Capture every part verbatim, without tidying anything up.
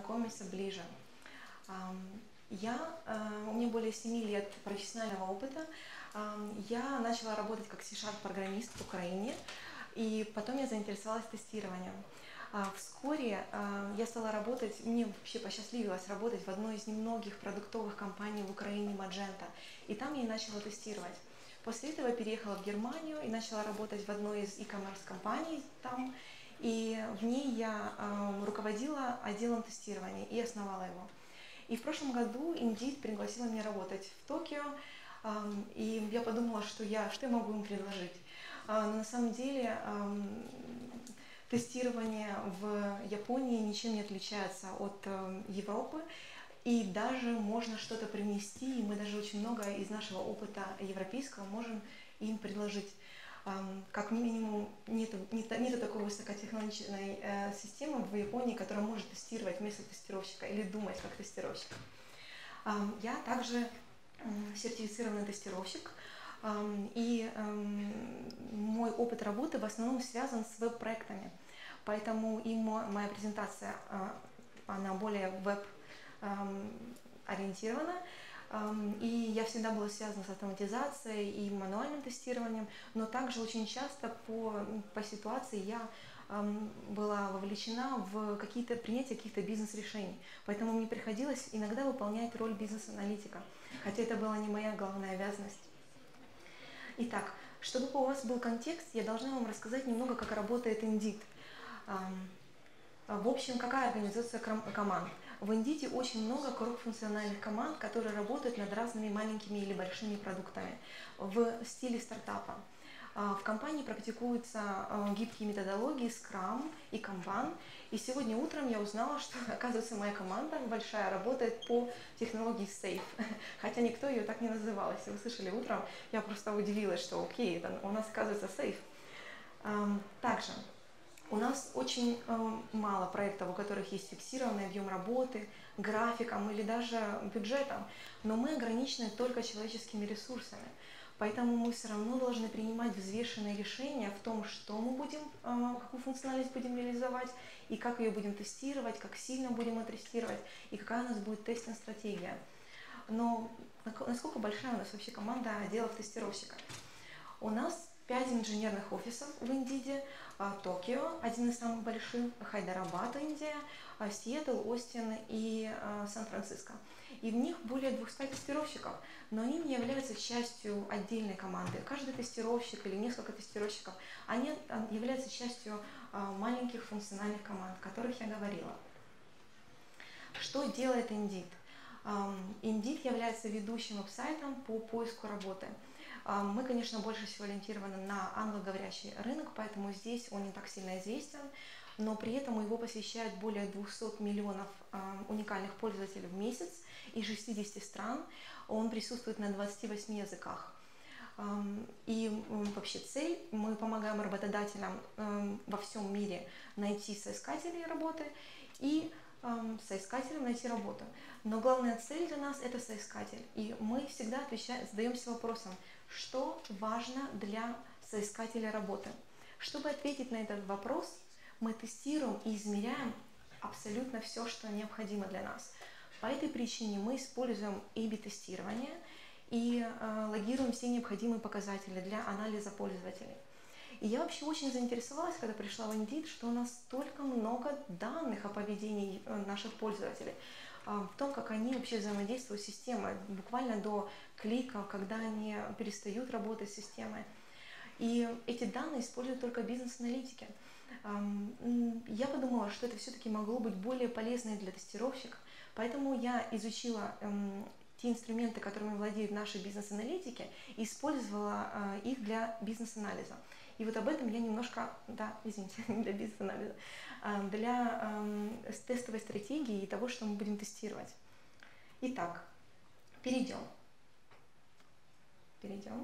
познакомиться ближе. Я, у меня более семи лет профессионального опыта. Я начала работать как C-Sharp-программист в Украине, и потом я заинтересовалась тестированием. Вскоре я стала работать, мне вообще посчастливилось работать в одной из немногих продуктовых компаний в Украине Magento, и там я и начала тестировать. После этого я переехала в Германию и начала работать в одной из e-commerce компаний там, и в ней я руководила отделом тестирования и основала его. И в прошлом году Indeed пригласила меня работать в Токио, и я подумала, что я, что я могу им предложить. Но на самом деле тестирование в Японии ничем не отличается от Европы, и даже можно что-то принести, и мы даже очень много из нашего опыта европейского можем им предложить. Как минимум, нет, нет, нет такой высокотехнологичной э, системы в Японии, которая может тестировать вместо тестировщика или думать как тестировщик. Э, я также э, сертифицированный тестировщик, э, и э, мой опыт работы в основном связан с веб-проектами, поэтому и моя презентация, э, она более веб-ориентирована. И я всегда была связана с автоматизацией и мануальным тестированием, но также очень часто по, по ситуации я эм, была вовлечена в какие-то, принятие каких-то бизнес-решений. Поэтому мне приходилось иногда выполнять роль бизнес-аналитика, хотя это была не моя главная обязанность. Итак, чтобы у вас был контекст, я должна вам рассказать немного, как работает Indeed. Эм, в общем, какая организация команд? В Indeed очень много кругфункциональных команд, которые работают над разными маленькими или большими продуктами в стиле стартапа. В компании практикуются гибкие методологии Scrum и Kanban. И сегодня утром я узнала, что, оказывается, моя команда большая работает по технологии Safe, хотя никто ее так не называл. Если вы слышали утром, я просто удивилась, что окей, это у нас, оказывается, Safe. Также у нас очень э, мало проектов, у которых есть фиксированный объем работы, графиком или даже бюджетом, но мы ограничены только человеческими ресурсами. Поэтому мы все равно должны принимать взвешенные решения в том, что мы будем, э, какую функциональность будем реализовать, и как ее будем тестировать, как сильно будем ее тестировать, и какая у нас будет тестинг-стратегия. Но насколько большая у нас вообще команда отделов тестировщика? У нас пять инженерных офисов в Indeed, Токио, один из самых больших, Хайдарабад, Индия, Сиэтл, Остин и Сан-Франциско. И в них более двухсот тестировщиков, но они не являются частью отдельной команды. Каждый тестировщик или несколько тестировщиков, они являются частью маленьких функциональных команд, о которых я говорила. Что делает Indeed? Indeed является ведущим веб-сайтом по поиску работы. Мы, конечно, больше всего ориентированы на англоговорящий рынок, поэтому здесь он не так сильно известен, но при этом его посещают более двухсот миллионов уникальных пользователей в месяц из шестидесяти стран. Он присутствует на двадцати восьми языках. И вообще цель, мы помогаем работодателям во всем мире найти соискателей работы и соискателям найти работу. Но главная цель для нас – это соискатель. И мы всегда отвечаем, задаемся вопросом, что важно для соискателя работы. Чтобы ответить на этот вопрос, мы тестируем и измеряем абсолютно все, что необходимо для нас. По этой причине мы используем эй би-тестирование и э, логируем все необходимые показатели для анализа пользователей. И я вообще очень заинтересовалась, когда пришла в Indeed, что у нас столько много данных о поведении наших пользователей, в том, как они вообще взаимодействуют с системой, буквально до кликов, когда они перестают работать с системой. И эти данные используют только бизнес-аналитики. Я подумала, что это все-таки могло быть более полезно для тестировщиков, поэтому я изучила те инструменты, которыми владеют наши бизнес-аналитики, и использовала их для бизнес-анализа. И вот об этом я немножко, да, извините, для бизнес-анализа, для э, тестовой стратегии и того, что мы будем тестировать. Итак, перейдем. Перейдем.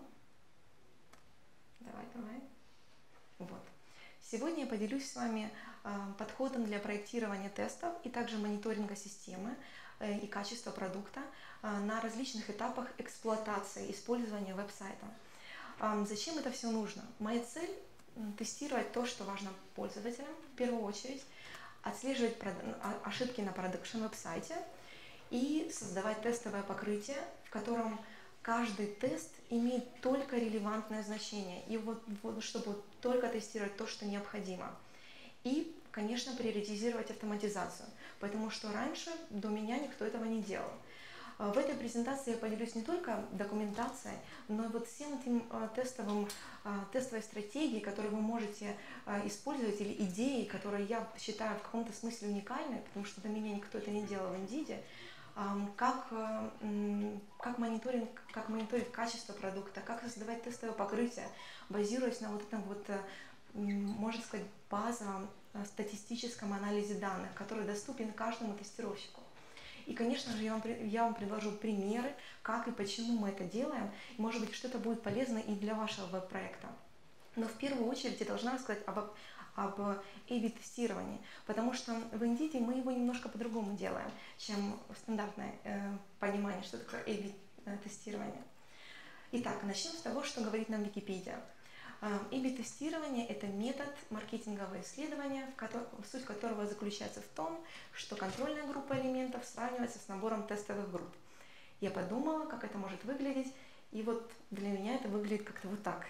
Давай, давай. Вот. Сегодня я поделюсь с вами э, подходом для проектирования тестов и также мониторинга системы э, и качества продукта э, на различных этапах эксплуатации, использования веб-сайта. Зачем это все нужно? Моя цель – тестировать то, что важно пользователям в первую очередь, отслеживать ошибки на продакшн веб-сайте и создавать тестовое покрытие, в котором каждый тест имеет только релевантное значение, и вот, вот чтобы только тестировать то, что необходимо. И, конечно, приоритизировать автоматизацию, потому что раньше до меня никто этого не делал. В этой презентации я поделюсь не только документацией, но и вот всем этим тестовым, тестовой стратегией, которую вы можете использовать, или идеей, которые я считаю в каком-то смысле уникальной, потому что до меня никто это не делал в Indeed, как, как, мониторинг, как мониторить качество продукта, как создавать тестовое покрытие, базируясь на вот этом вот, можно сказать, базовом статистическом анализе данных, который доступен каждому тестировщику. И, конечно же, я вам, я вам предложу примеры, как и почему мы это делаем. Может быть, что-то будет полезно и для вашего веб-проекта. Но в первую очередь я должна рассказать об, об эй би тестировании, потому что в Indeed мы его немножко по-другому делаем, чем стандартное э, понимание, что такое эй би тестирование. Итак, начнем с того, что говорит нам Википедия. эй би тестирование – это метод маркетингового исследования, в котором, суть которого заключается в том, что контрольная группа элементов сравнивается с набором тестовых групп. Я подумала, как это может выглядеть, и вот для меня это выглядит как-то вот так.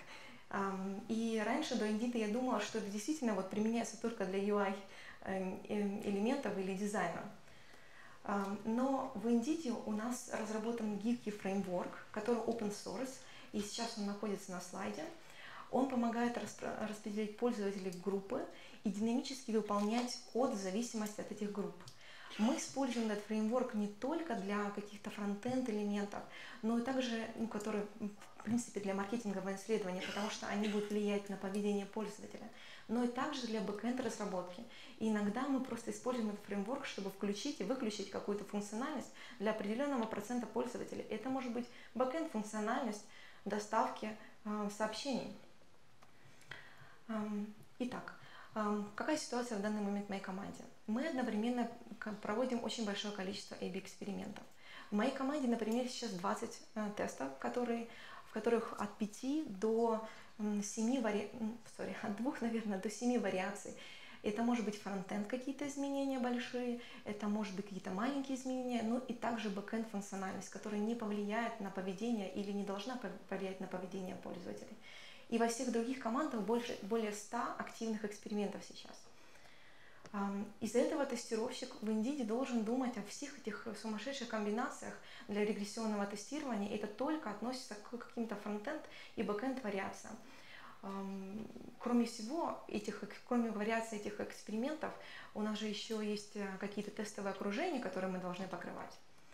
И раньше до Indeed я думала, что это действительно вот применяется только для ю ай элементов или дизайна. Но в Indeed у нас разработан гибкий фреймворк, который open source, и сейчас он находится на слайде. Он помогает распределить пользователей в группы и динамически выполнять код в зависимости от этих групп. Мы используем этот фреймворк не только для каких-то фронтенд элементов, но и также, ну, которые, в принципе, для маркетингового исследования, потому что они будут влиять на поведение пользователя, но и также для бэкэнд разработки. И иногда мы просто используем этот фреймворк, чтобы включить и выключить какую-то функциональность для определенного процента пользователей. Это может быть бэкэнд функциональность доставки э, сообщений. Итак, какая ситуация в данный момент в моей команде? Мы одновременно проводим очень большое количество эй би экспериментов. В моей команде, например, сейчас двадцать тестов, которые, в которых от пяти до семи вари... Sorry, от двух, наверное, до семи вариаций. Это может быть фронтенд, какие-то изменения большие, это может быть какие-то маленькие изменения, ну и также бэкэнд функциональность, которая не повлияет на поведение или не должна повлиять на поведение пользователей. И во всех других командах больше, более ста активных экспериментов сейчас. Из-за этого тестировщик в Indeed должен думать о всех этих сумасшедших комбинациях для регрессионного тестирования. Это только относится к каким-то фронтенд и бэкэнд вариациям. Кроме всего, этих, кроме вариаций этих экспериментов, у нас же еще есть какие-то тестовые окружения, которые мы должны покрывать.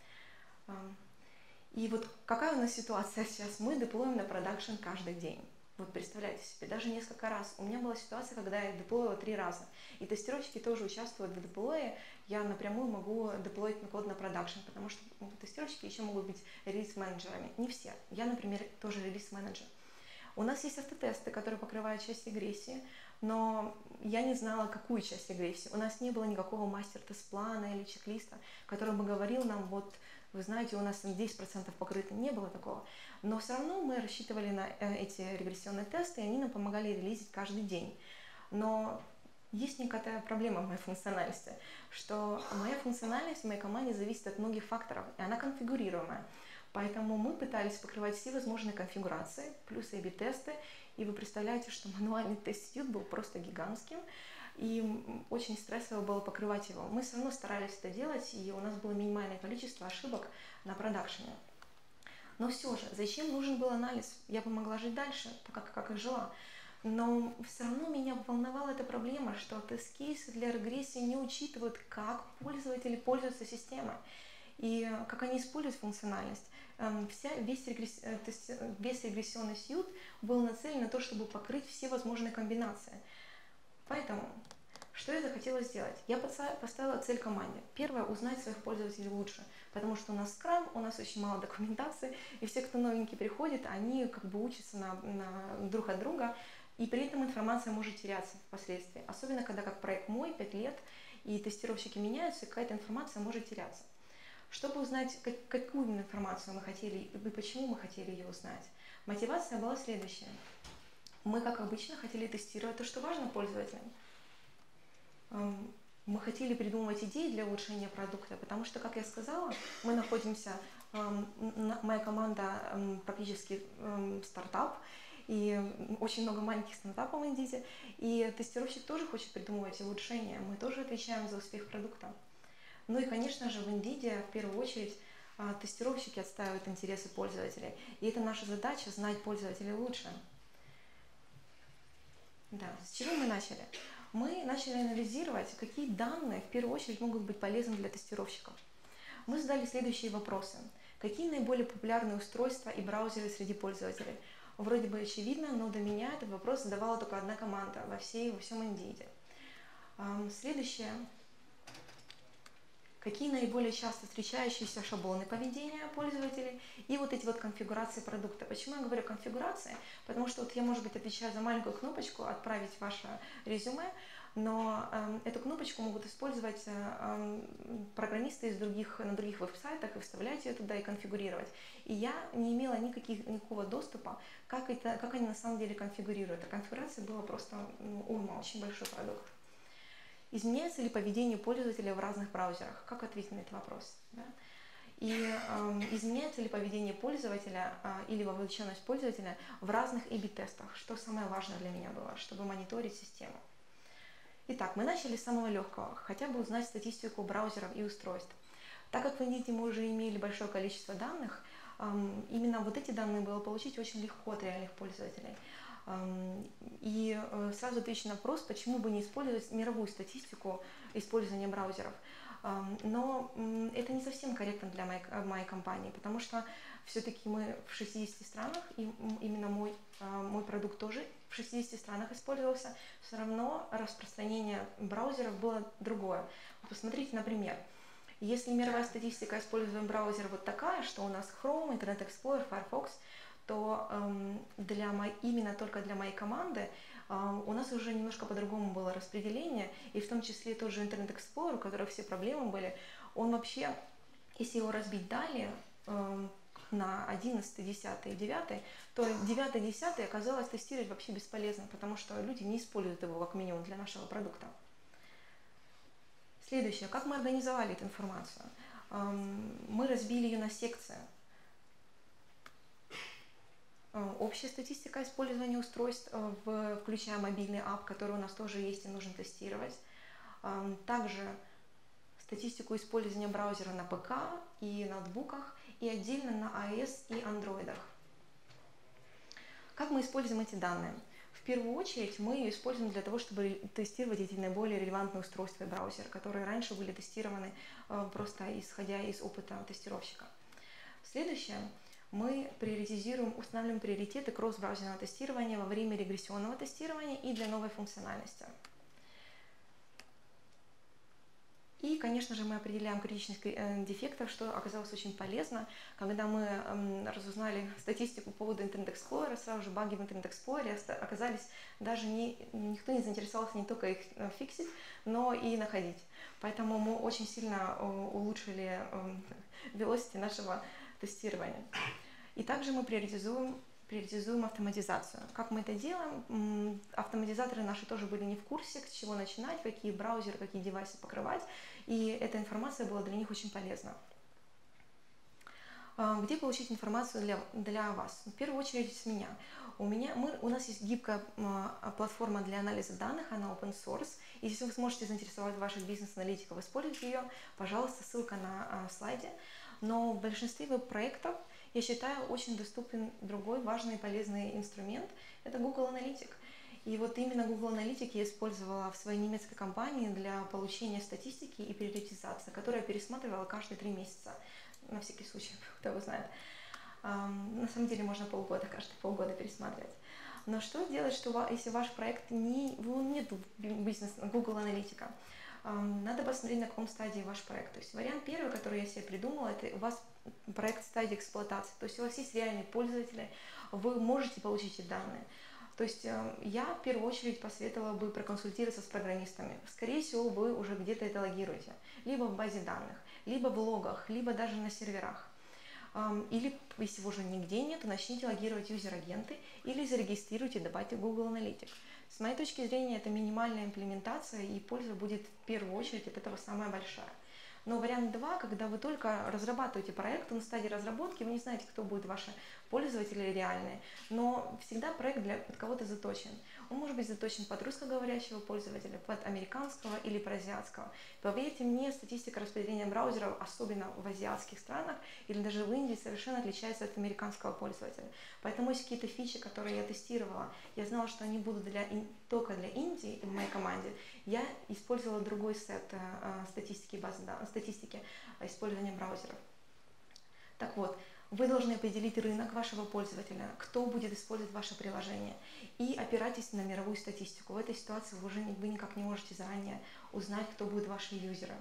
И вот какая у нас ситуация сейчас? Мы деплоим на продакшн каждый день. Вот представляете себе, даже несколько раз. У меня была ситуация, когда я деплоила три раза. И тестировщики тоже участвуют в деплое. Я напрямую могу деплоить код на продакшн, потому что тестировщики еще могут быть релиз-менеджерами. Не все. Я, например, тоже релиз-менеджер. У нас есть автотесты, которые покрывают часть регрессии, но я не знала, какую часть регрессии. У нас не было никакого мастер-тест-плана или чек-листа, который бы говорил нам, вот, вы знаете, у нас десять процентов покрыто, не было такого. Но все равно мы рассчитывали на эти регрессионные тесты, и они нам помогали релизить каждый день. Но есть некая проблема в моей функциональности, что моя функциональность в моей команде зависит от многих факторов, и она конфигурируемая. Поэтому мы пытались покрывать все возможные конфигурации, плюс эй би-тесты, и вы представляете, что мануальный тест-сьют был просто гигантским, и очень стрессово было покрывать его. Мы все равно старались это делать, и у нас было минимальное количество ошибок на продакшене. Но все же, зачем нужен был анализ? Я бы могла жить дальше, так как и жила. Но все равно меня волновала эта проблема, что тест-кейсы для регрессии не учитывают, как пользователи пользуются системой и как они используют функциональность. Вся, весь, регресс, весь регрессионный сьют был нацелен на то, чтобы покрыть все возможные комбинации. Поэтому, что я захотела сделать? Я поставила цель команде. Первое, узнать своих пользователей лучше, потому что у нас скрам, у нас очень мало документации, и все, кто новенький приходит, они как бы учатся на, на, друг от друга, и при этом информация может теряться впоследствии. Особенно, когда как проект мой, пять лет, и тестировщики меняются, и какая-то информация может теряться. Чтобы узнать, как, какую информацию мы хотели и почему мы хотели ее узнать, мотивация была следующая. Мы, как обычно, хотели тестировать то, что важно пользователям. Мы хотели придумывать идеи для улучшения продукта, потому что, как я сказала, мы находимся, эм, на- моя команда эм, практически эм, стартап, и очень много маленьких стартапов в Индии, и тестировщик тоже хочет придумывать улучшения, мы тоже отвечаем за успех продукта. Ну и, конечно же, в Индии в первую очередь а, тестировщики отстаивают интересы пользователей, и это наша задача — знать пользователей лучше. Да, с чего мы начали? Мы начали анализировать, какие данные в первую очередь могут быть полезны для тестировщиков. Мы задали следующие вопросы. Какие наиболее популярные устройства и браузеры среди пользователей? Вроде бы очевидно, но до меня этот вопрос задавала только одна команда во всей, во всем Индии. Следующее. Какие наиболее часто встречающиеся шаблоны поведения пользователей и вот эти вот конфигурации продукта. Почему я говорю конфигурации? Потому что вот я, может быть, отвечаю за маленькую кнопочку «Отправить ваше резюме», но э, эту кнопочку могут использовать э, программисты из других, на других веб-сайтах и вставлять ее туда и конфигурировать. И я не имела никаких, никакого доступа, как, это, как они на самом деле конфигурируют. А конфигурация была просто ну, уйма, очень большой продукт. Изменяется ли поведение пользователя в разных браузерах? Как ответить на этот вопрос? Да? И э, изменяется ли поведение пользователя э, или вовлеченность пользователя в разных эй би тестах? Что самое важное для меня было, чтобы мониторить систему. Итак, мы начали с самого легкого, хотя бы узнать статистику браузеров и устройств. Так как в Индии мы уже имели большое количество данных, э, именно вот эти данные было получить очень легко от реальных пользователей. И сразу отвечу на вопрос, почему бы не использовать мировую статистику использования браузеров. Но это не совсем корректно для моей, моей компании, потому что все-таки мы в шестидесяти странах, и именно мой, мой продукт тоже в шестидесяти странах использовался, все равно распространение браузеров было другое. Посмотрите, например, если мировая статистика используемых браузеров вот такая, что у нас Chrome, Internet Explorer, Firefox, то эм, для моей, именно только для моей команды э, у нас уже немножко по-другому было распределение, и в том числе тот же Internet Explorer, у которого все проблемы были, он вообще, если его разбить далее э, на одиннадцатый, десятый и девятый, то девятый, десятый оказалось тестировать вообще бесполезно, потому что люди не используют его как минимум для нашего продукта. Следующее. Как мы организовали эту информацию? Эм, мы разбили ее на секции. Общая статистика использования устройств, включая мобильный ап, который у нас тоже есть и нужно тестировать. Также статистику использования браузера на ПК и ноутбуках, и отдельно на iOS и андроидах. Как мы используем эти данные? В первую очередь мы ее используем для того, чтобы тестировать эти наиболее релевантные устройства и браузеры, которые раньше были тестированы просто исходя из опыта тестировщика. Следующее. Мы приоритизируем, устанавливаем приоритеты кросс-браузерного тестирования во время регрессионного тестирования и для новой функциональности. И, конечно же, мы определяем критичность дефектов, что оказалось очень полезно. Когда мы эм, разузнали статистику по поводу Internet Explorer, сразу же баги в Internet Explorer оказались, даже не, никто не заинтересовался не только их фиксить, но и находить. Поэтому мы очень сильно улучшили эм, velocity нашего тестирования. И также мы приоритизуем, приоритизуем автоматизацию. Как мы это делаем? Автоматизаторы наши тоже были не в курсе, с чего начинать, какие браузеры, какие девайсы покрывать. И эта информация была для них очень полезна. Где получить информацию для, для вас? В первую очередь с меня. У, меня мы, у нас есть гибкая платформа для анализа данных, она open source. И если вы сможете заинтересовать ваших бизнес-аналитиков использовать ее, пожалуйста, ссылка на слайде. Но в большинстве веб-проектов, я считаю, очень доступен другой важный и полезный инструмент – это Google Analytics. И вот именно Google Analytics я использовала в своей немецкой компании для получения статистики и приоритизации, которую я пересматривала каждые три месяца, на всякий случай, кто его знает. На самом деле можно полгода, каждые полгода пересматривать. Но что делать, что если ваш проект не, нет бизнес Google Analytics? Надо посмотреть, на каком стадии ваш проект. То есть вариант первый, который я себе придумала, это у вас проект в стадии эксплуатации. То есть у вас есть реальные пользователи, вы можете получить эти данные. То есть я в первую очередь посоветовала бы проконсультироваться с программистами. Скорее всего, вы уже где-то это логируете. Либо в базе данных, либо в логах, либо даже на серверах. Или, если уже нигде нет, то начните логировать юзер-агенты или зарегистрируйте, добавьте Google Analytics. С моей точки зрения, это минимальная имплементация, и польза будет в первую очередь от этого самая большая. Но вариант два, когда вы только разрабатываете проект, на стадии разработки, вы не знаете, кто будет ваши пользователи реальные, но всегда проект для под кого-то заточен. Он может быть заточен под русскоговорящего пользователя, под американского или под азиатского. Поверьте мне, статистика распределения браузеров, особенно в азиатских странах или даже в Индии, совершенно отличается от американского пользователя. Поэтому есть какие-то фичи, которые я тестировала. Я знала, что они будут для, только для Индии в моей команде. Я использовала другой сет э, статистики, базы, да, статистики использования браузеров. Так вот, вы должны определить рынок вашего пользователя, кто будет использовать ваше приложение, и опирайтесь на мировую статистику. В этой ситуации вы уже вы никак не можете заранее узнать, кто будут ваши юзеры.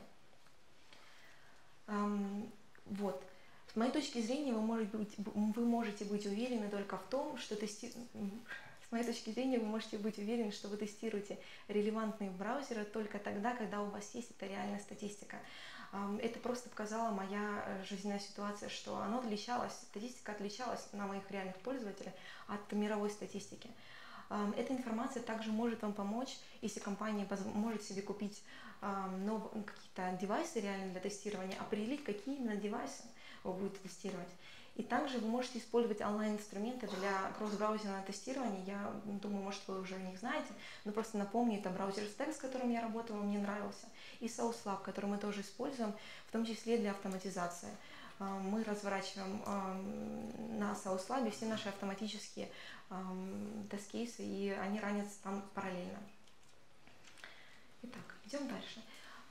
Эм, вот. С моей точки зрения, вы можете быть, вы можете быть уверены только в том, что тести... С моей точки зрения, вы можете быть уверены, что вы тестируете релевантные браузеры только тогда, когда у вас есть эта реальная статистика. Это просто показала моя жизненная ситуация, что она отличалась, статистика отличалась на моих реальных пользователей от мировой статистики. Эта информация также может вам помочь, если компания может себе купить какие-то девайсы реально для тестирования, определить, какие именно девайсы вы будете тестировать. И также вы можете использовать онлайн-инструменты для кросс-браузерного тестирования. Я думаю, может, вы уже о них знаете, но просто напомню, это браузер Stack, с которым я работала, мне нравился, и SauceLab, который мы тоже используем, в том числе для автоматизации. Мы разворачиваем на SauceLab все наши автоматические тест-кейсы, и они ранятся там параллельно. Итак, идем дальше.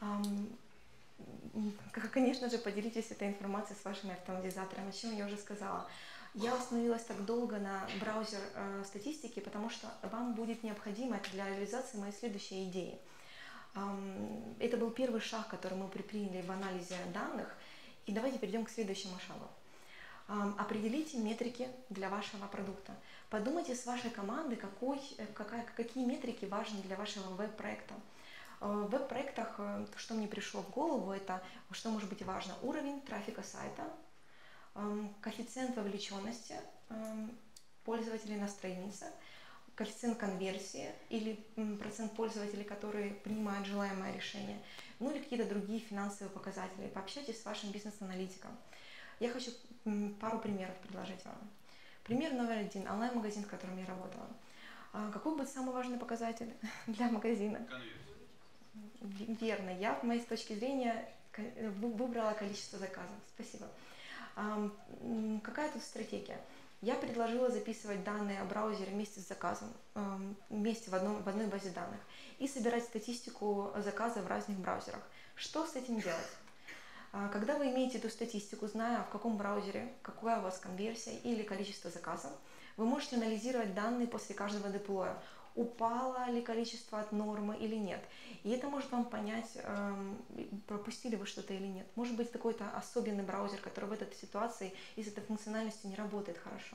Конечно же, поделитесь этой информацией с вашими автоматизаторами, о чем я уже сказала. Я остановилась так долго на браузер э, статистики, потому что вам будет необходимо это для реализации моей следующей идеи. Эм, это был первый шаг, который мы предприняли в анализе данных. И давайте перейдем к следующему шагу. Эм, определите метрики для вашего продукта. Подумайте с вашей командой, какой, какая, какие метрики важны для вашего веб-проекта. В веб-проектах, что мне пришло в голову, это что может быть важно: уровень трафика сайта, коэффициент вовлеченности пользователей на странице, коэффициент конверсии или процент пользователей, которые принимают желаемое решение, ну или какие-то другие финансовые показатели. Пообщайтесь с вашим бизнес-аналитиком. Я хочу пару примеров предложить вам. Пример номер один. Онлайн-магазин, в котором я работала. Какой будет самый важный показатель для магазина? Верно. Я, с моей точки зрения, выбрала количество заказов. Спасибо. Какая тут стратегия? Я предложила записывать данные о браузере вместе с заказом, вместе в, одном, в одной базе данных, и собирать статистику заказа в разных браузерах. Что с этим делать? Когда вы имеете эту статистику, зная, в каком браузере, какая у вас конверсия или количество заказов, вы можете анализировать данные после каждого деплоя. Упало ли количество от нормы или нет. И это может вам понять, пропустили вы что-то или нет. Может быть, какой-то особенный браузер, который в этой ситуации и с этой функциональностью не работает хорошо.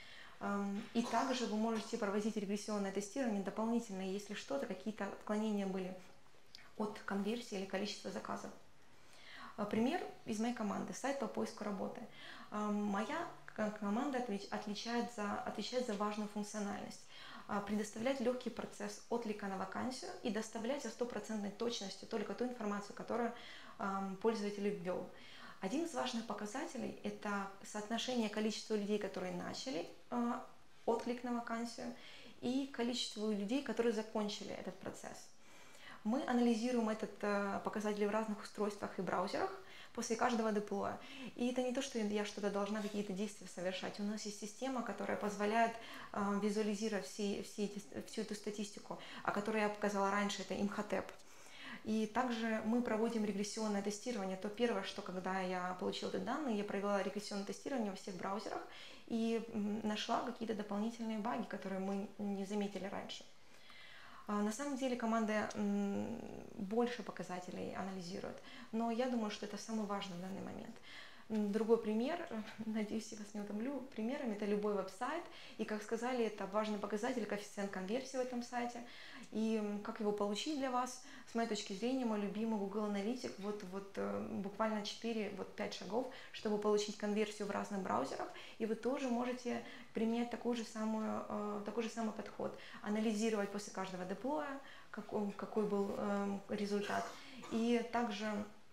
И также вы можете проводить регрессионное тестирование дополнительно, если что-то, какие-то отклонения были от конверсии или количества заказов. Пример из моей команды. Сайт по поиску работы. Моя команда отличает за, отвечает за важную функциональность. Предоставлять легкий процесс отклика на вакансию и доставлять со стопроцентной точностью только ту информацию, которую пользователь ввел. Один из важных показателей – это соотношение количества людей, которые начали отклик на вакансию, и количество людей, которые закончили этот процесс. Мы анализируем этот показатель в разных устройствах и браузерах после каждого деплоя. И это не то, что я что-то должна какие-то действия совершать. У нас есть система, которая позволяет э, визуализировать все, все эти, всю эту статистику, о которой я показала раньше, это Imhotep. И также мы проводим регрессионное тестирование. То первое, что когда я получила эти данные, я провела регрессионное тестирование во всех браузерах и нашла какие-то дополнительные баги, которые мы не заметили раньше. На самом деле команда больше показателей анализирует, но я думаю, что это самый важный в данный момент. Другой пример, надеюсь, я вас не утомлю примерами, это любой веб-сайт. И, как сказали, это важный показатель, коэффициент конверсии в этом сайте. И как его получить для вас, с моей точки зрения, мой любимый Google Аналитик, вот, вот буквально четыре-пять шагов, чтобы получить конверсию в разных браузерах. И вы тоже можете применять такую же самую, такой же самый подход. Анализировать после каждого деплоя, какой, какой был результат. И также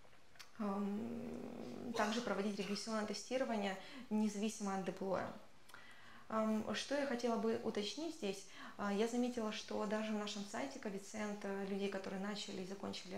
также проводить регрессионное тестирование независимо от деплоя. Что я хотела бы уточнить здесь? Я заметила, что даже в нашем сайте коэффициент людей, которые начали и закончили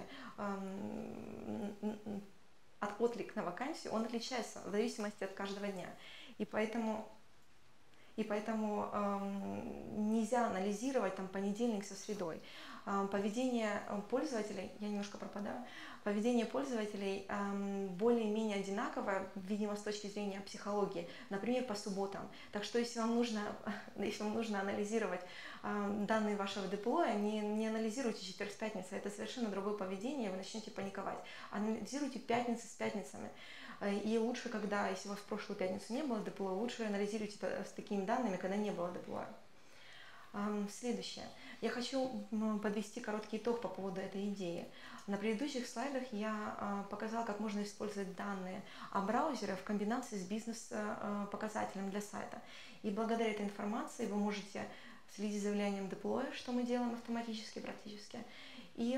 от отклик на вакансию, он отличается в зависимости от каждого дня. И поэтому, и поэтому нельзя анализировать там понедельник со средой. Поведение пользователей, я немножко пропадаю, поведение пользователей более-менее одинаковое, видимо, с точки зрения психологии, например, по субботам. Так что если вам нужно, если вам нужно анализировать данные вашего деплоя, не, не анализируйте четверг с пятницей, это совершенно другое поведение, вы начнете паниковать. Анализируйте пятницы с пятницами. И лучше, когда, если у вас в прошлую пятницу не было деплоя, лучше анализируйте с такими данными, когда не было деплоя. Следующее. Я хочу подвести короткий итог по поводу этой идеи. На предыдущих слайдах я показала, как можно использовать данные о браузере в комбинации с бизнес-показателем для сайта. И благодаря этой информации вы можете следить за влиянием деплоя, что мы делаем автоматически практически, и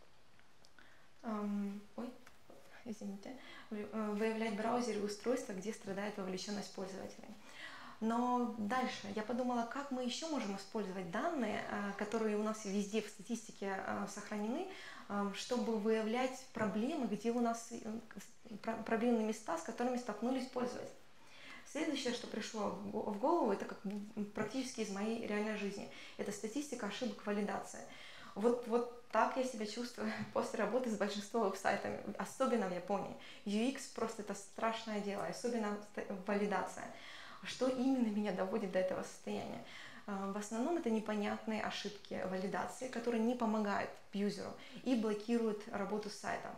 эм, ой, извините, выявлять браузеры и устройства, где страдает вовлеченность пользователей. Но дальше я подумала, как мы еще можем использовать данные, которые у нас везде в статистике сохранены, чтобы выявлять проблемы, где у нас проблемные места, с которыми столкнулись пользователи. Следующее, что пришло в голову, это как практически из моей реальной жизни. Это статистика ошибок валидации. Вот, вот так я себя чувствую после работы с большинством веб-сайтами, особенно в Японии. ю экс просто это страшное дело, особенно валидация. Что именно меня доводит до этого состояния? В основном это непонятные ошибки валидации, которые не помогают юзеру и блокируют работу с сайтом.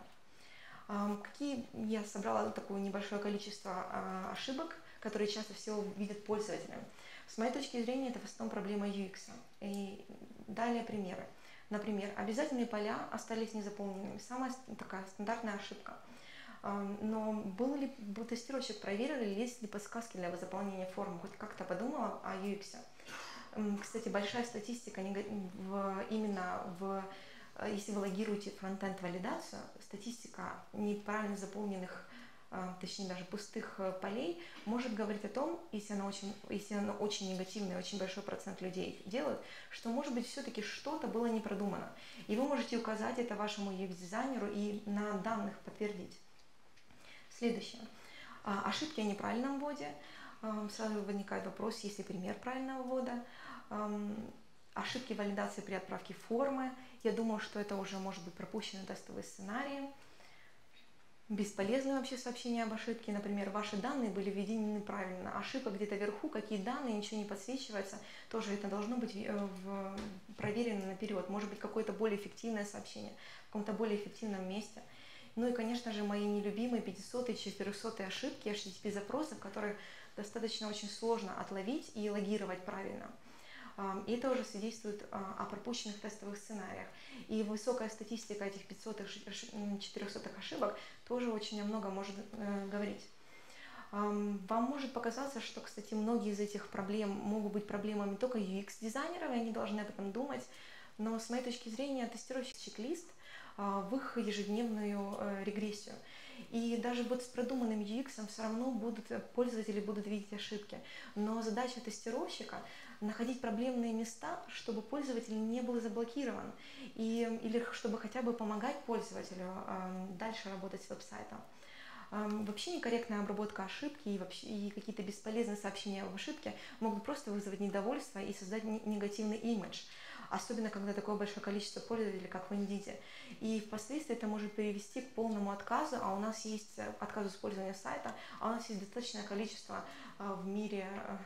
Какие я собрала такое небольшое количество ошибок, которые часто всего видят пользователи. С моей точки зрения, это в основном проблема ю экс. И далее примеры. Например, обязательные поля остались незаполненными. Самая такая стандартная ошибка. Но был ли тестировщик проверил, или есть ли подсказки для заполнения формы? Хоть как-то подумала о ю экс. Кстати, большая статистика именно в, если вы логируете фронтенд валидацию, статистика неправильно заполненных, точнее даже пустых полей может говорить о том, если она очень, если она очень негативная, очень большой процент людей их делают, что может быть все-таки что-то было не продумано. И вы можете указать это вашему ю экс-дизайнеру и на данных подтвердить. Следующее. Ошибки о неправильном вводе. Сразу возникает вопрос, есть ли пример правильного ввода. Ошибки валидации при отправке формы. Я думаю, что это уже может быть пропущены тестовые сценарии. Бесполезные вообще сообщения об ошибке. Например, ваши данные были введены неправильно. Ошибка где-то вверху, какие данные, ничего не подсвечивается. Тоже это должно быть в... проверено наперед. Может быть, какое-то более эффективное сообщение в каком-то более эффективном месте. Ну и, конечно же, мои нелюбимые пятисотые, четырехсотые ошибки эйч ти ти пи запросов, которые достаточно очень сложно отловить и логировать правильно. И это уже свидетельствует о пропущенных тестовых сценариях. И высокая статистика этих пятисотых, четырехсотых ошибок тоже очень о многом может говорить. Вам может показаться, что, кстати, многие из этих проблем могут быть проблемами только ю экс-дизайнеров, и они должны об этом думать. Но с моей точки зрения, тестирующий чек-лист в их ежедневную регрессию. И даже вот с продуманным ю экс все равно будут, пользователи будут видеть ошибки. Но задача тестировщика — находить проблемные места, чтобы пользователь не был заблокирован, и, или чтобы хотя бы помогать пользователю э, дальше работать с веб-сайтом. Э, вообще некорректная обработка ошибки и, вообще, и какие-то бесполезные сообщения об ошибке могут просто вызвать недовольство и создать негативный имидж. Особенно, когда такое большое количество пользователей, как в Индиде. И впоследствии это может привести к полному отказу, а у нас есть отказ использования сайта, а у нас есть достаточное количество в мире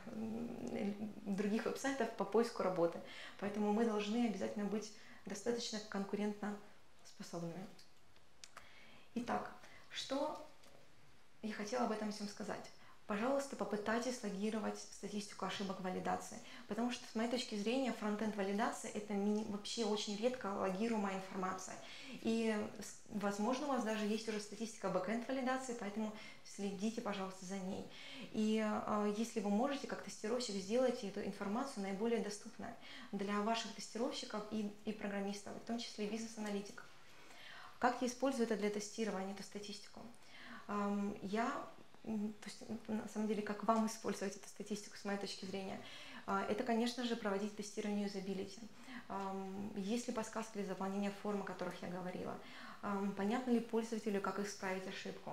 других веб-сайтов по поиску работы. Поэтому мы должны обязательно быть достаточно конкурентоспособными. Итак, что я хотела об этом всем сказать. Пожалуйста, попытайтесь логировать статистику ошибок валидации, потому что, с моей точки зрения, фронтенд валидация – это вообще очень редко логируемая информация. И, возможно, у вас даже есть уже статистика бэкенд валидации, поэтому следите, пожалуйста, за ней. И э, если вы можете, как тестировщик, сделайте эту информацию наиболее доступной для ваших тестировщиков и, и программистов, в том числе и бизнес-аналитиков. Как я использую это для тестирования, эту статистику? Эм, я То есть, на самом деле, как вам использовать эту статистику, с моей точки зрения, это, конечно же, проводить тестирование юзабилити. Есть ли подсказки для заполнения форм, о которых я говорила? Понятно ли пользователю, как исправить ошибку?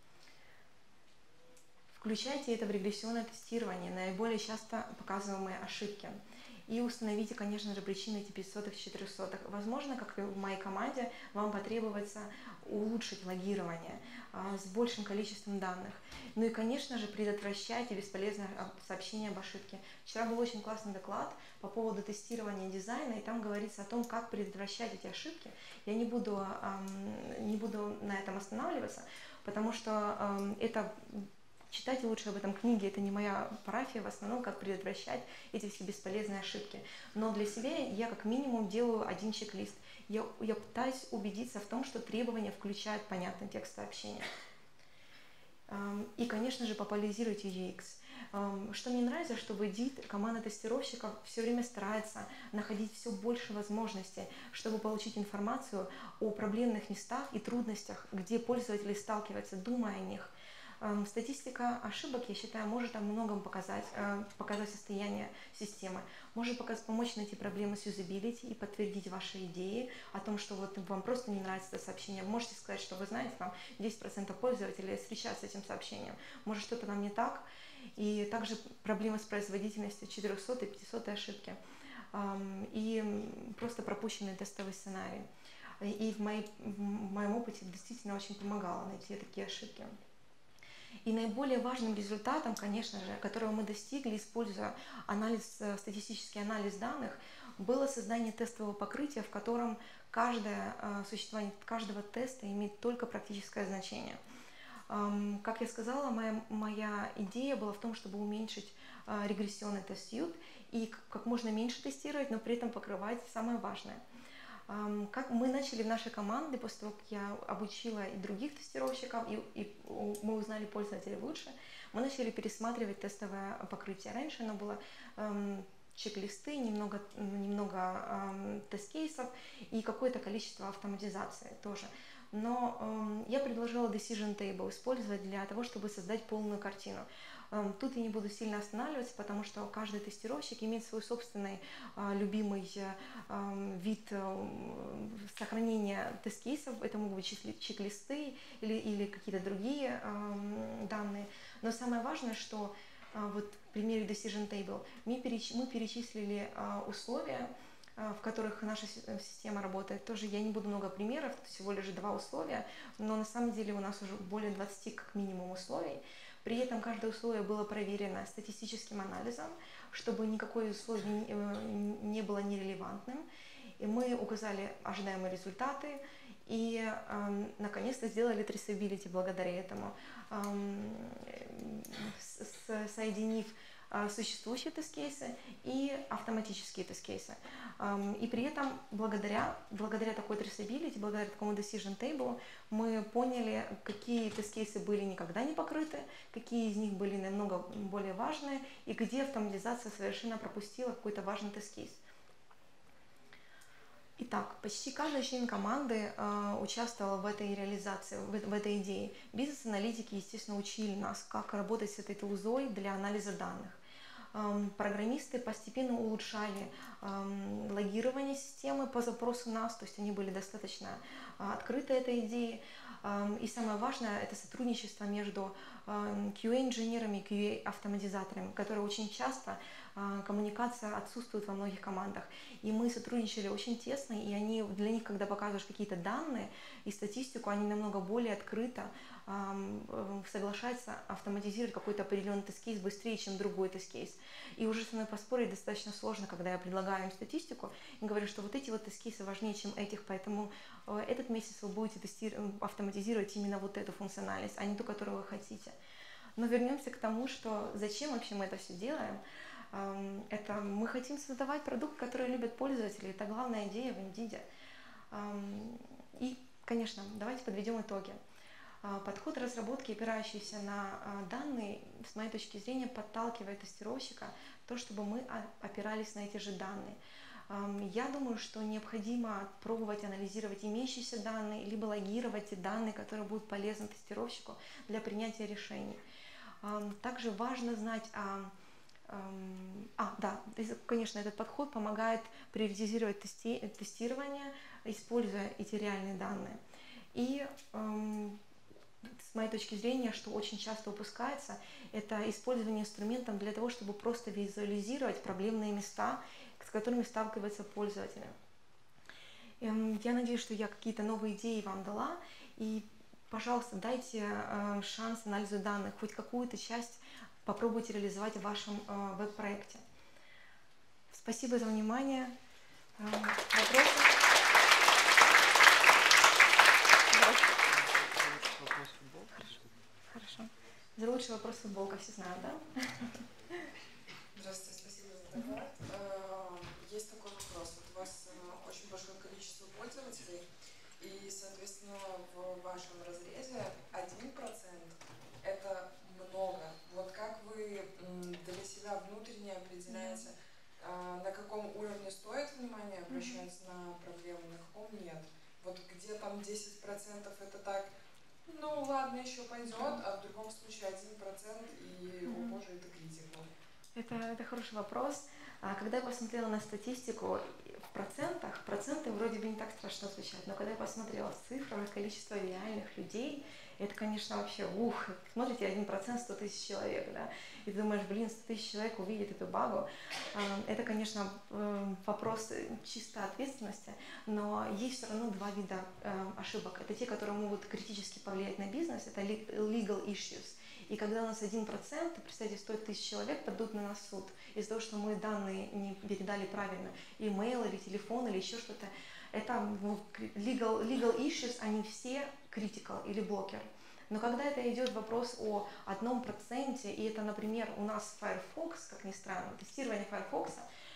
Включайте это в регрессионное тестирование, наиболее часто показываемые ошибки. И установите, конечно же, причины типа пятисотых, четырехсотых. Возможно, как и в моей команде, вам потребуется улучшить логирование а, с большим количеством данных. Ну и, конечно же, предотвращайте бесполезное сообщение об ошибке. Вчера был очень классный доклад по поводу тестирования дизайна, и там говорится о том, как предотвращать эти ошибки. Я не буду, эм, не буду на этом останавливаться, потому что эм, это... Читайте лучше об этом книги, это не моя парафия, в основном, как предотвращать эти все бесполезные ошибки. Но для себя я как минимум делаю один чек-лист. Я, я пытаюсь убедиться в том, что требования включают понятный текст сообщения. И, конечно же, популяризируйте ю экс. Что мне нравится, что в Edit команда тестировщиков все время старается находить все больше возможностей, чтобы получить информацию о проблемных местах и трудностях, где пользователи сталкиваются, думая о них. Статистика ошибок, я считаю, может о многом показать, показать состояние системы, может помочь найти проблемы с юзабилити и подтвердить ваши идеи о том, что вот вам просто не нравится это сообщение. Вы можете сказать, что вы знаете, там десять процентов пользователей встречаются с этим сообщением, может что-то там не так. И также проблемы с производительностью четырехсотой, пятисотой ошибки и просто пропущенный тестовый сценарий. И в, моей, в моем опыте действительно очень помогало найти такие ошибки. И наиболее важным результатом, конечно же, которого мы достигли, используя анализ, статистический анализ данных, было создание тестового покрытия, в котором каждое существование каждого теста имеет только практическое значение. Как я сказала, моя, моя идея была в том, чтобы уменьшить регрессионный тест-сьют и как можно меньше тестировать, но при этом покрывать самое важное. Как мы начали в нашей команде, после того, как я обучила и других тестировщиков, и, и мы узнали пользователей лучше, мы начали пересматривать тестовое покрытие. Раньше оно было эм, чек-листы, немного, немного эм, тест-кейсов и какое-то количество автоматизации тоже. Но эм, я предложила Decision Table использовать для того, чтобы создать полную картину. Тут я не буду сильно останавливаться, потому что каждый тестировщик имеет свой собственный а, любимый а, вид а, сохранения тест-кейсов. Это могут быть чек-листы или, или какие-то другие а, данные. Но самое важное, что а, вот в примере Decision Table мы, переч, мы перечислили а, условия, в которых наша система работает. Тоже я не буду много примеров, всего лишь два условия, но на самом деле у нас уже более двадцати как минимум условий. При этом каждое условие было проверено статистическим анализом, чтобы никакое условие не было нерелевантным. И мы указали ожидаемые результаты и э, наконец-то сделали traceability благодаря этому, э, соединив существующие тест-кейсы и автоматические тест-кейсы. И при этом благодаря, благодаря такой traceability, благодаря такому decision table мы поняли, какие тест-кейсы были никогда не покрыты, какие из них были намного более важные и где автоматизация совершенно пропустила какой-то важный тест-кейс. Итак, почти каждый член команды э, участвовал в этой реализации, в, в этой идее. Бизнес-аналитики, естественно, учили нас, как работать с этой тулзой для анализа данных. Эм, программисты постепенно улучшали эм, логирование системы по запросу нас, то есть они были достаточно э, открыты этой идее. Эм, и самое важное – это сотрудничество между э, кью эй-инженерами и кью эй-автоматизаторами, которые очень часто коммуникация отсутствует во многих командах. И мы сотрудничали очень тесно, и они, для них, когда показываешь какие-то данные и статистику, они намного более открыто соглашается автоматизировать какой-то определенный тест-кейс быстрее, чем другой тест-кейс. И уже со мной поспорить достаточно сложно, когда я предлагаю им статистику и говорю, что вот эти вот тест-кейсы важнее, чем этих, поэтому этот месяц вы будете тестировать, автоматизировать именно вот эту функциональность, а не ту, которую вы хотите. Но вернемся к тому, что зачем вообще мы это все делаем. Это мы хотим создавать продукт, который любят пользователи. Это главная идея в Indeed. И, конечно, давайте подведем итоги. Подход разработки, опирающийся на данные, с моей точки зрения, подталкивает тестировщика то, чтобы мы опирались на эти же данные. Я думаю, что необходимо пробовать анализировать имеющиеся данные, либо логировать те данные, которые будут полезны тестировщику для принятия решений. Также важно знать о А, да, конечно, этот подход помогает приоритизировать тести, тестирование, используя эти реальные данные. И эм, с моей точки зрения, что очень часто упускается, это использование инструментов для того, чтобы просто визуализировать проблемные места, с которыми сталкиваются пользователи. Эм, я надеюсь, что я какие-то новые идеи вам дала, и, пожалуйста, дайте э, шанс анализу данных, хоть какую-то часть попробуйте реализовать в вашем э, веб-проекте. Спасибо за внимание. Э, вопросы? Хорошо. Хорошо. За лучший вопрос футболка, все знают, да? Здравствуйте, спасибо за доклад. Есть такой вопрос. Вот у вас очень большое количество пользователей, и, соответственно, в вашем разрезе один процент это много. Вот как вы для себя внутренне определяете, mm-hmm. на каком уровне стоит внимание обращать mm-hmm. на проблему, на каком нет? Вот где там десять процентов это так, ну ладно, еще пойдет, mm-hmm. а в другом случае один процент и, mm-hmm. о боже, это критика. Это, это хороший вопрос. Когда я посмотрела на статистику в процентах, проценты вроде бы не так страшно звучат, но когда я посмотрела в цифрах количество реальных людей, это, конечно, вообще, ух, смотрите, один процент, сто тысяч человек, да, и ты думаешь, блин, сто тысяч человек увидит эту багу. Это, конечно, вопрос чисто ответственности, но есть все равно два вида ошибок. Это те, которые могут критически повлиять на бизнес, это legal issues. И когда у нас один процент, представьте, сто тысяч человек подадут на нас в суд из-за того, что мы данные не передали правильно, имейл или телефон или еще что-то. Это legal, legal issues, они все critical или блокер. Но когда это идет вопрос о одном проценте, и это, например, у нас Firefox, как ни странно, тестирование Firefox,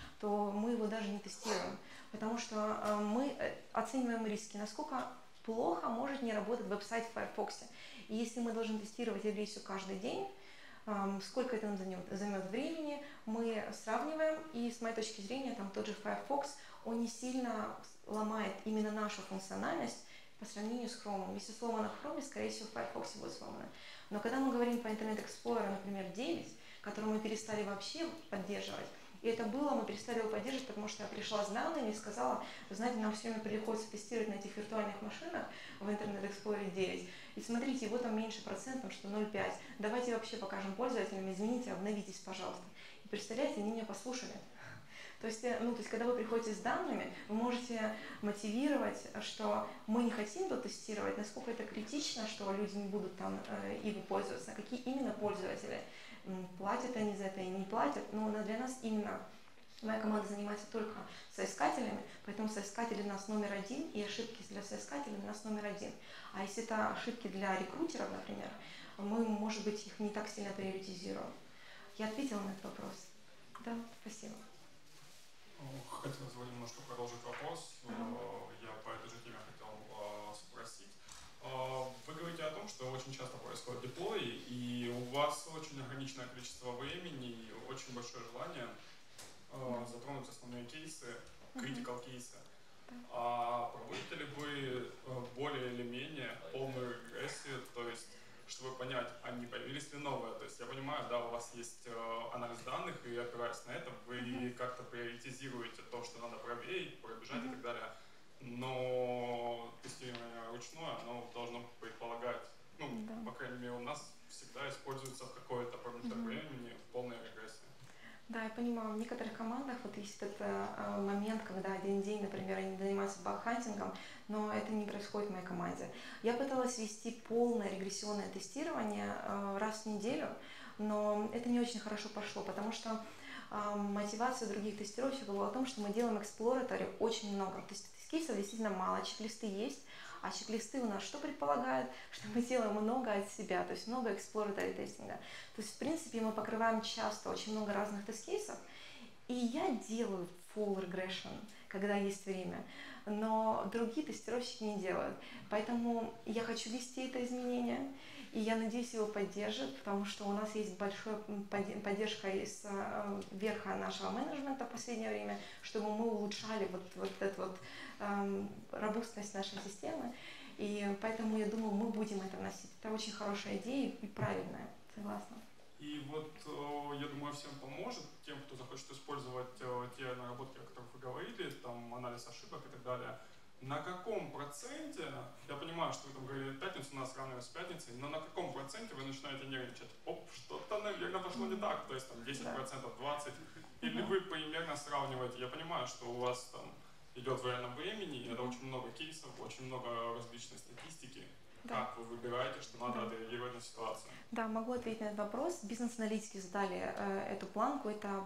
то мы его даже не тестируем, потому что мы оцениваем риски, насколько плохо может не работать веб-сайт в Firefox. И если мы должны тестировать регрессию каждый день, сколько это нам займет, займет времени, мы сравниваем, и с моей точки зрения, там тот же Firefox, он не сильно ломает именно нашу функциональность по сравнению с Chrome. Если сломано в Chrome, скорее всего, в Firefox будет сломано. Но когда мы говорим по Internet Explorer, например, девять, который мы перестали вообще поддерживать, и это было, мы перестали его поддерживать, потому что я пришла с данными и сказала, вы знаете, нам все время приходится тестировать на этих виртуальных машинах в Internet Explorer девять. И смотрите, его там меньше процентов, что ноль целых пять десятых. Давайте вообще покажем пользователям, извините, обновитесь, пожалуйста. И представляете, они меня послушали. То есть, ну, то есть, когда вы приходите с данными, вы можете мотивировать, что мы не хотим тут тестировать, насколько это критично, что люди не будут там э, ими пользоваться, какие именно пользователи. Платят они за это и не платят, но для нас именно моя команда занимается только соискателями, поэтому соискатели у нас номер один, и ошибки для соискателей у нас номер один. А если это ошибки для рекрутеров, например, мы, может быть, их не так сильно приоритизируем. Я ответила на этот вопрос. Да, спасибо. Хотелось бы немножко продолжить вопрос. Uh-huh. Я по этой же теме хотел uh, спросить. Вы говорите о том, что очень часто происходит деплой, и у вас очень ограниченное количество времени и очень большое желание э, затронуть основные кейсы, critical кейсы. А проводите ли вы более или менее полную регрессию, то есть, чтобы понять, а не появились ли новые? То есть я понимаю, да, у вас есть э, анализ данных, и опираясь на это, вы mm-hmm. как-то приоритизируете то, что надо проверить, пробежать mm-hmm. и так далее. Но тестирование ручное, оно должно предполагать, ну, да. по крайней мере, у нас всегда используется в какой-то промежуток mm-hmm. времени полная регрессия. Да, я понимаю, в некоторых командах вот есть этот э, момент, когда один день, например, они занимаются багхантингом, но это не происходит в моей команде. Я пыталась вести полное регрессионное тестирование э, раз в неделю, но это не очень хорошо пошло, потому что э, мотивация других тестировщиков была в том, что мы делаем exploratory очень много. То есть кейсов действительно мало, чек-листы есть, а чек-листы у нас что предполагают? Что мы делаем много от себя, то есть много exploratory тестинга. То есть, в принципе, мы покрываем часто очень много разных тест-кейсов, и я делаю full regression, когда есть время, но другие тестировщики не делают. Поэтому я хочу вести это изменение, и я надеюсь, его поддержат, потому что у нас есть большая поддержка из верха нашего менеджмента в последнее время, чтобы мы улучшали вот, вот эту вот эм, робустность нашей системы. И поэтому я думаю, мы будем это вносить. Это очень хорошая идея и правильная. Согласна. И вот, я думаю, всем поможет, тем, кто захочет использовать те наработки, о которых вы говорили, там анализ ошибок и так далее. На каком проценте, я понимаю, что вы там говорили, пятницу у нас сравниваем с пятницей, но на каком проценте вы начинаете нервничать? Оп, что-то, наверное, пошло не так, то есть там десять процентов, двадцать процентов, или вы примерно сравниваете? Я понимаю, что у вас там идет в реальном времени, это очень много кейсов, очень много различной статистики. Да. Как вы выбираете, что надо да. отреагировать на ситуацию? Да, могу ответить на этот вопрос. Бизнес-аналитики задали э, эту планку, это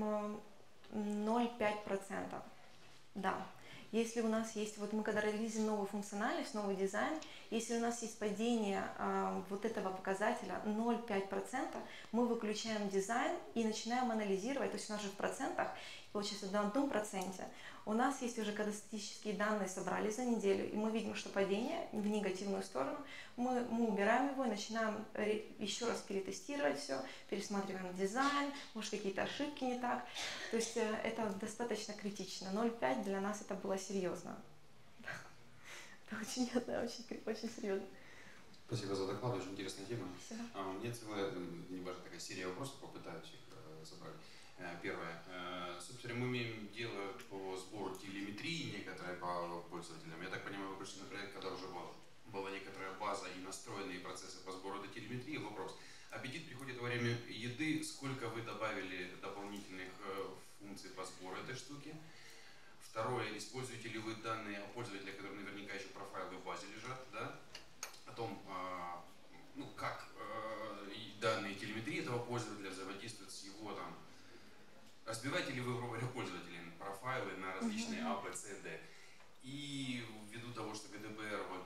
ноль целых пять десятых процента. Да. Если у нас есть, вот мы когда релизим новую функциональность, новый дизайн, если у нас есть падение э, вот этого показателя ноль целых пять десятых процента, мы выключаем дизайн и начинаем анализировать, то есть у нас же в процентах, получается на одном проценте, у нас есть уже, когда статистические данные собрали за неделю, и мы видим, что падение в негативную сторону, мы, мы убираем его и начинаем еще раз перетестировать все, пересматриваем дизайн, может какие-то ошибки не так. То есть это достаточно критично. ноль целых пять десятых для нас это было серьезно. Это очень, это очень, очень серьезно. Спасибо за доклад, очень интересная тема. Спасибо. У меня целая небольшая такая серия вопросов, попытаюсь их собрать. Первое. Собственно, мы имеем дело по сбору телеметрии некоторой по пользователям. Я так понимаю, вы пришли на проект, когда уже была, была некоторая база и настроенные процессы по сбору этой телеметрии. Вопрос. Аппетит приходит во время еды. Сколько вы добавили дополнительных функций по сбору этой штуки? Второе. Используете ли вы данные о пользователях, которые наверняка еще профайлы в базе лежат, да? О том, ну, как данные телеметрии этого пользователя взаимодействуют с его там. Разбиваете ли вы, грубо говоря, пользователей профайлы на различные А, Б, С, Д? И ввиду того, что ГДПР вот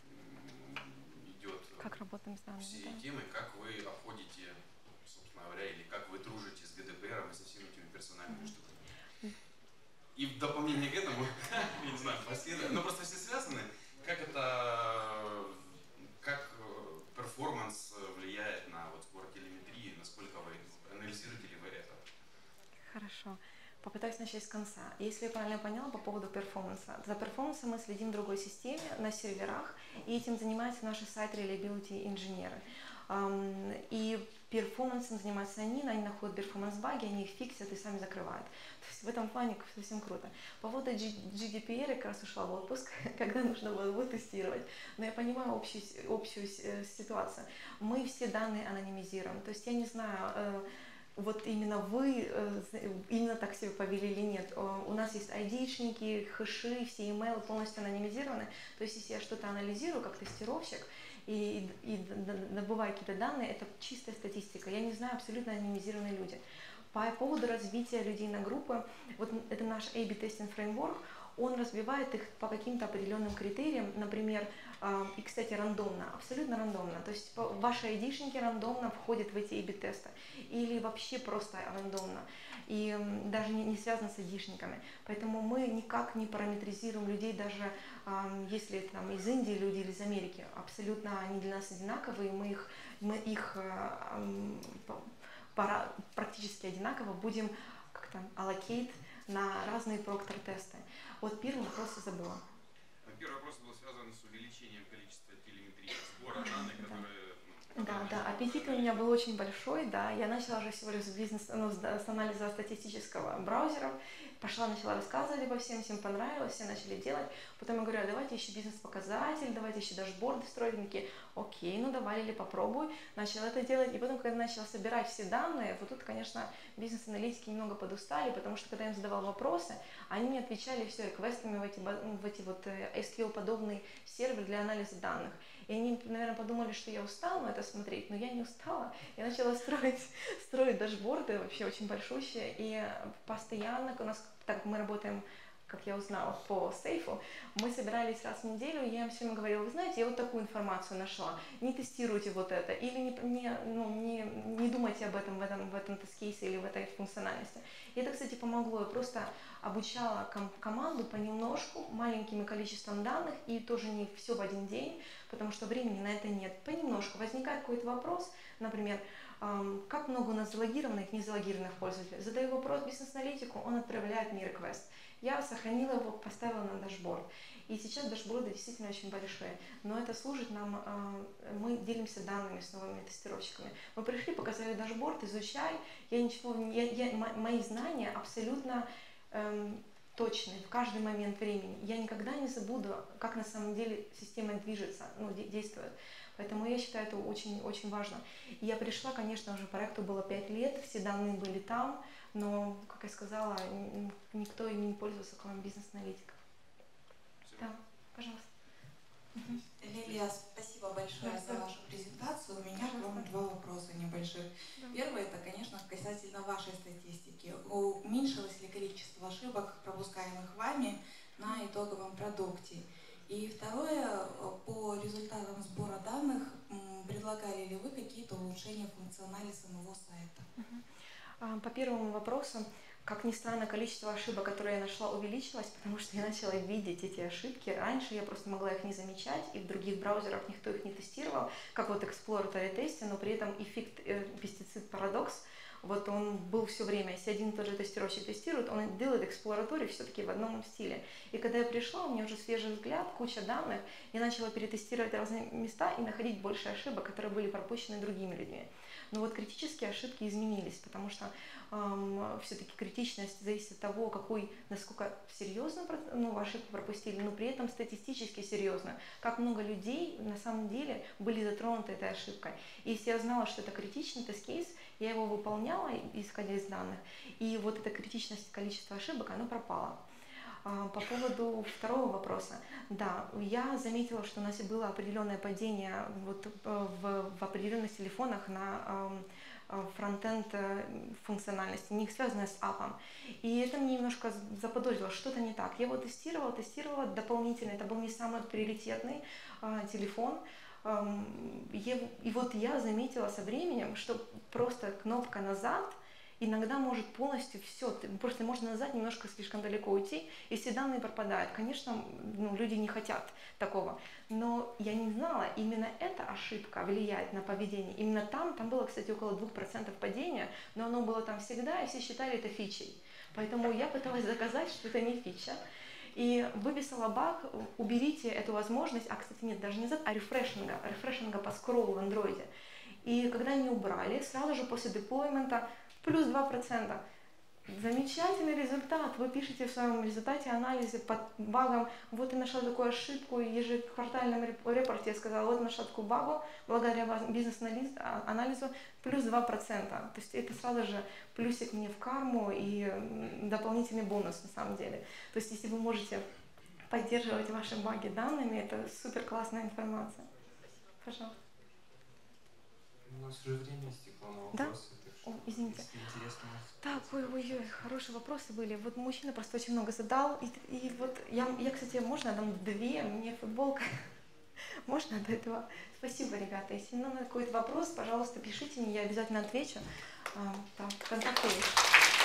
идет как работаем с данными, всей да. темой, как вы обходите, собственно говоря, или как вы дружите с ГДПРом и со всеми этими персональными mm-hmm. штуками? И в дополнение к этому, я не знаю, последовательно, но просто все связаны, как это, как перформанс влияет на вот сбор телеметрии, насколько вы анализируете ли вы это? Хорошо. Попытаюсь начать с конца. Если я правильно поняла по поводу перформанса. За перформансом мы следим в другой системе, на серверах, и этим занимаются наши сайт reliability инженеры. И перформансом занимаются они, они находят перформанс-баги, они их фиксят и сами закрывают. То есть в этом плане совсем круто. По поводу джи ди пи ар я как раз ушла в отпуск, когда нужно было его тестировать. Но я понимаю общую, общую ситуацию. Мы все данные анонимизируем. То есть я не знаю, вот именно вы именно так себя повели или нет. У нас есть айдишники, хэши, все имейлы полностью анонимизированы. То есть если я что-то анализирую как тестировщик и, и добываю какие-то данные, это чистая статистика. Я не знаю абсолютно анонимизированные люди. По поводу развития людей на группы, вот это наш эй би Testing Framework, он разбивает их по каким-то определенным критериям, например, и, кстати, рандомно, абсолютно рандомно. То есть ваши айдишники рандомно входят в эти эй би тесты или вообще просто рандомно и даже не, не связано с айдишниками. Поэтому мы никак не параметризируем людей, даже если это там, из Индии люди или из Америки. Абсолютно они для нас одинаковые, мы их, мы их пора, практически одинаково будем как-то allocate на разные проктор-тесты. Вот первый вопрос я забыла. Первый вопрос был связан с увеличением количества телеметрии, сбора данных, которые Да, да, аппетит у меня был очень большой, да, я начала же всего лишь с бизнес, ну, с, с анализа статистического браузера, пошла, начала рассказывать обо всем, всем понравилось, все начали делать, потом я говорю, а давайте еще бизнес-показатель, давайте еще дашборды строить, они такие, окей, ну давай, или попробуй, начала это делать, и потом, когда начала собирать все данные, вот тут, конечно, бизнес-аналитики немного подустали, потому что, когда я им задавала вопросы, они мне отвечали все реквестами в эти, в эти вот эс кью эль-подобный сервер для анализа данных. И они, наверное, подумали, что я устала на это смотреть, но я не устала. Я начала строить, строить дашборды, вообще очень большущие, и постоянно, у нас, так как мы работаем, как я узнала, по сейфу, мы собирались раз в неделю, и я им всем говорила, вы знаете, я вот такую информацию нашла, не тестируйте вот это, или не, не, ну, не, не думайте об этом в этом, в этом тест-кейсе или в этой функциональности. И это, кстати, помогло, я просто обучала ком- команду понемножку, маленьким количеством данных, и тоже не все в один день, потому что времени на это нет. Понемножку возникает какой-то вопрос, например, эм, как много у нас залогированных и незалогированных пользователей. Задаю вопрос бизнес-аналитику, он отправляет мне реквест. Я сохранила его, поставила на дашборд. И сейчас дашборды действительно очень большие. Но это служит нам, э, мы делимся данными с новыми тестировщиками. Мы пришли, показали дашборд, изучай. Я ничего, я, я, мои знания абсолютно эм, точные в каждый момент времени. Я никогда не забуду, как на самом деле система движется, ну, действует. Поэтому я считаю, это очень-очень важно. И я пришла, конечно, уже проекту было пять лет, все данные были там, но, как я сказала, никто ими не пользовался, кроме бизнес-аналитиков. Да, пожалуйста. Лилия, спасибо большое да, за да. вашу презентацию. У меня к вам два вопроса небольших. Да. Первый, это, конечно, касательно вашей статистики. Уменьшилось ли количество ошибок, пропускаемых вами на итоговом продукте? И второе, по результатам сбора данных, предлагали ли вы какие-то улучшения функционала самого сайта? По первому вопросу, как ни странно, количество ошибок, которые я нашла, увеличилось, потому что я начала видеть эти ошибки. Раньше я просто могла их не замечать, и в других браузерах никто их не тестировал, как вот Exploratory тесте, но при этом эффект э, пестицид парадокс, вот он был все время, если один и тот же тестировщик тестирует, он делает Exploratory все-таки в одном стиле. И когда я пришла, у меня уже свежий взгляд, куча данных, я начала перетестировать разные места и находить больше ошибок, которые были пропущены другими людьми. Но вот критические ошибки изменились, потому что эм, все-таки критичность зависит от того, какой, насколько серьезно ну, вы ошибку пропустили, но при этом статистически серьезно. Как много людей на самом деле были затронуты этой ошибкой. И если я знала, что это критичный тест-кейс, я его выполняла, исходя из данных, и вот эта критичность, количество ошибок, оно пропало. По поводу второго вопроса, да, я заметила, что у нас было определенное падение вот в, в определенных телефонах на фронтенд функциональности, не связанная с апом. И это мне немножко заподозрило, что-то не так. Я его тестировала, тестировала дополнительно, это был не самый приоритетный телефон. И вот я заметила со временем, что просто кнопка «назад» иногда может полностью все, просто можно назад немножко слишком далеко уйти, и все данные пропадают. Конечно, ну, люди не хотят такого, но я не знала, именно эта ошибка влияет на поведение. Именно там, там было, кстати, около двух процентов падения, но оно было там всегда, и все считали это фичей. Поэтому я пыталась доказать, что это не фича. И выписала баг, уберите эту возможность, а, кстати, нет, даже не назад, а рефрешинга, рефрешинга по скроллу в андроиде. И когда они убрали, сразу же после деплоймента плюс два процента. Замечательный результат. Вы пишете в своем результате анализе под багом, вот я нашла такую ошибку, в ежеквартальном репорте я сказала, вот нашла такую багу, благодаря бизнес-анализу плюс два процента. То есть это сразу же плюсик мне в карму и дополнительный бонус на самом деле. То есть если вы можете поддерживать ваши баги данными, это супер классная информация. Пожалуйста. У нас уже время истекло на вопросы. Да? О, извините. Интересно. Так, ой-ой-ой, хорошие вопросы были. Вот мужчина просто очень много задал. И, и вот я, я, кстати, можно дам две, мне футболка. Можно до этого? Спасибо, ребята. Если надо какой-то вопрос, пожалуйста, пишите мне, я обязательно отвечу. А, так, контактуюсь.